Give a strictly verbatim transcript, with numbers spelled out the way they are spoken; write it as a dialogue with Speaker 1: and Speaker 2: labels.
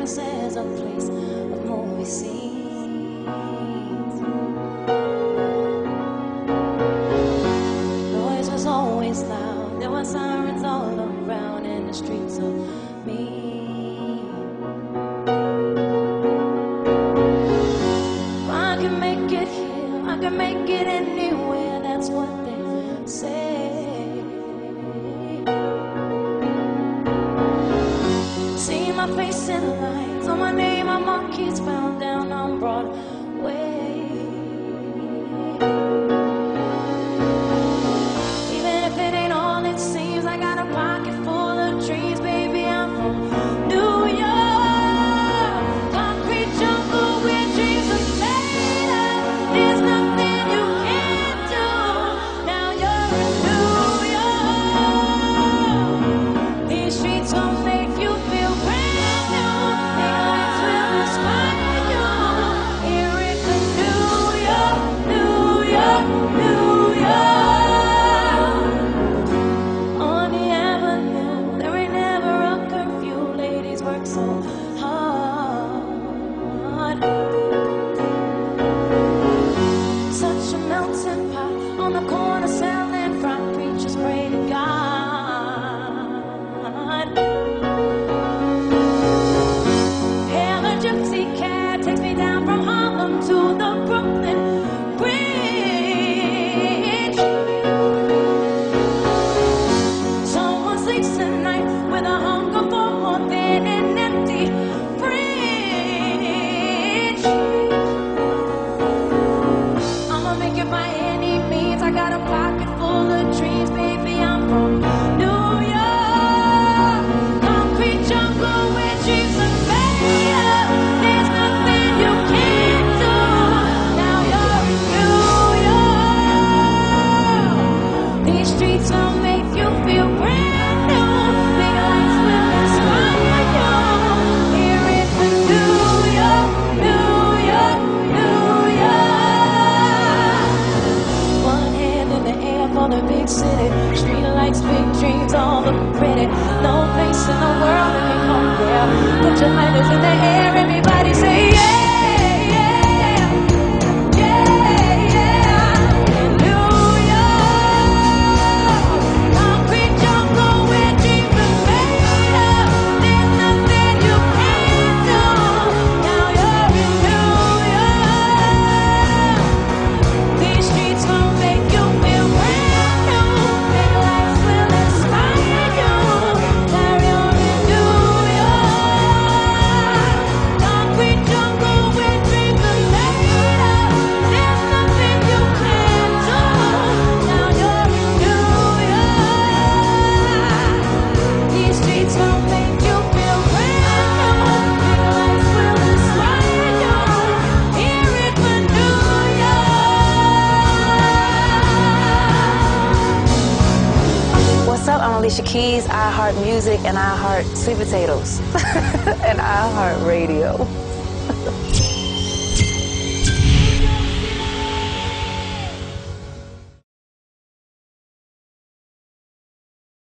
Speaker 1: famous as a place of movie scenes. Noise was always loud, there were sirens all around in the streets of me. I can make it here, I can make it anywhere, that's what they say. See my face in lights, on my name on marquees found down on Broadway. Even if it ain't all it seems, I got a pocket full of dreams, baby, I'm from New York. Concrete jungle where dreams are made of. There's nothing you can't do. Now you're in New York. These streets won't make you feel brand new. Big lights will inspire you. Here in New York, New York, New York. On the avenue, there ain't never a curfew. Ladies work so hard. Such a melting pot on the corner selling fried preachers pray to God. Hail a gypsy cab takes me down from Harlem to the Brooklyn Bridge. Someone sleeps tonight with a hunger for more than an empty fridge. I'ma make it by any means. I got a pocket full of dreams, baby. I'm from New York. Concrete jungle where dreams are made of. There's nothing you can't do. Now you're in New York. These streets will make you feel brand new. Big lights will inspire you. Here in New York, New York, New York. One hand in the air for the big city. Street lights, big dreams, all look pretty. No place in the world that we compare. Put your fingers in the air, everybody say yeah, yeah, yeah, yeah. In New York, concrete jungle where dreams are made of. There's nothing you can't do. Now you're in New York. These streets won't make you feel brand new. Big lights will inspire you. Now you're in New York. Concrete jungle where dreams are made of. There's nothing you can't do. Now you're in New York. These streets won't make you feel brand new. Big lights will inspire you. Hear it for New York.
Speaker 2: What's up? I'm Alicia Keys. I heart music and I heart sweet potatoes and I heart radio.